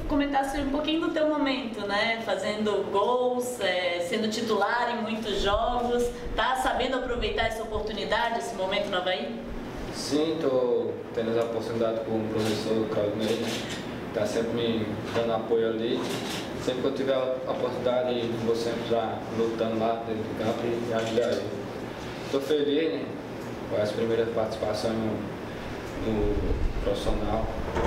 comentasse um pouquinho do teu momento, né? Fazendo gols, sendo titular em muitos jogos. Tá sabendo aproveitar essa oportunidade, esse momento no Avaí? Sim, estou tendo essa oportunidade com o professor Claudinei, está sempre me dando apoio ali. Sempre que eu tiver a oportunidade, vou sempre estar lutando lá dentro do campo e ajudar ele. Estou feliz, né, com as primeiras participações no profissional.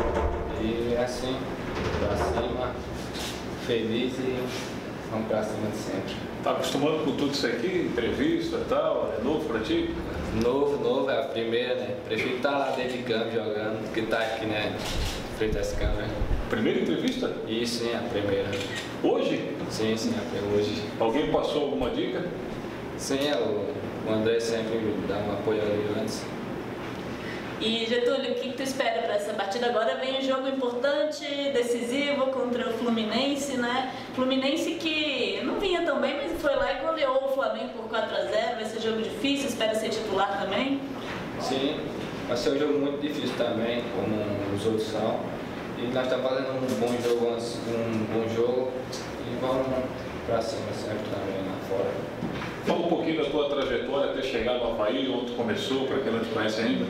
E assim, pra cima, feliz e vamos pra cima de sempre. Tá acostumado com tudo isso aqui, entrevista e tal? É novo pra ti? Novo, é a primeira, né? Prefiro estar lá dentro de campo jogando do que estar aqui, né? Frente às câmeras. Primeira entrevista? Isso, sim, a primeira. Hoje? Sim, até hoje. Alguém passou alguma dica? Sim, o André sempre me dá um apoio ali antes. E Getúlio, o que tu espera para essa partida? Agora vem um jogo importante, decisivo contra o Fluminense, né? Fluminense que não vinha tão bem, mas foi lá e goleou o Flamengo por 4-0. Vai ser jogo difícil, espera ser titular também? Sim, vai ser um jogo muito difícil também, como os outros são. E nós estamos fazendo um bom jogo e vamos para cima sempre também lá fora. Fala um pouquinho da tua trajetória até chegar no Avaí, onde tu começou, para quem não te conhece ainda.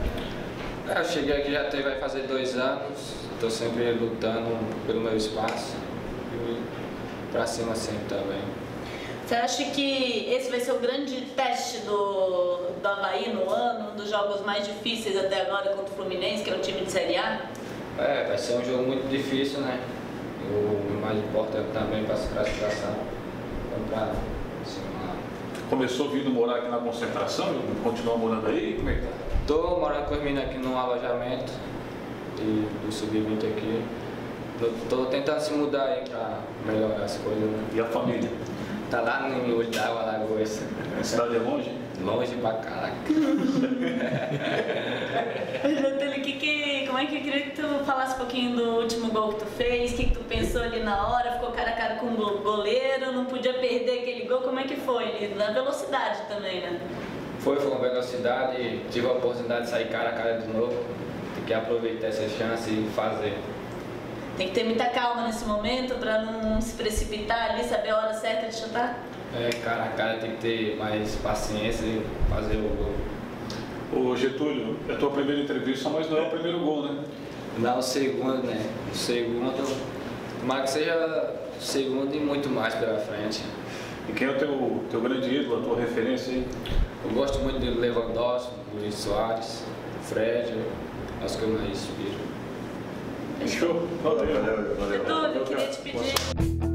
Eu cheguei aqui vai fazer 2 anos, estou sempre lutando pelo meu espaço e para cima sempre também. Você acha que esse vai ser o grande teste do Avaí no ano, um dos jogos mais difíceis até agora contra o Fluminense, que é um time de Série A? Vai ser um jogo muito difícil, né? O mais importante também para a classificação. Vamos para cima lá. Começou vindo morar aqui na concentração, continua morando aí? Como é que tá? Estou morando com os meninos aqui num alojamento do Sub-20 aqui. Estou tentando se mudar aí para melhorar as coisas, né? E a família? Tá lá no Olho d'Água, Alagoas. A cidade é longe? Longe pra caraca. Getúlio, como é que eu queria que tu falasse um pouquinho do último gol que tu fez? O que tu pensou ali na hora? Ficou cara a cara com o goleiro, não podia perder aquele gol. Como é que foi? Na velocidade também, né? Foi com velocidade, tive a oportunidade de sair cara a cara de novo. Tem que aproveitar essa chance e fazer. Tem que ter muita calma nesse momento para não se precipitar ali, saber a hora certa de chutar? Cara a cara tem que ter mais paciência e fazer o gol. Ô Getúlio, é a tua primeira entrevista, mas não é o primeiro gol, né? Não, o segundo, né? O segundo, mas que seja o segundo e muito mais pela frente. E quem é o teu grande ídolo, a tua referência aí? Eu gosto muito de Lewandowski, Luiz Soares, Fred, acho que eu mais inspiro. Fechou? Valeu. Getúlio, eu queria te pedir...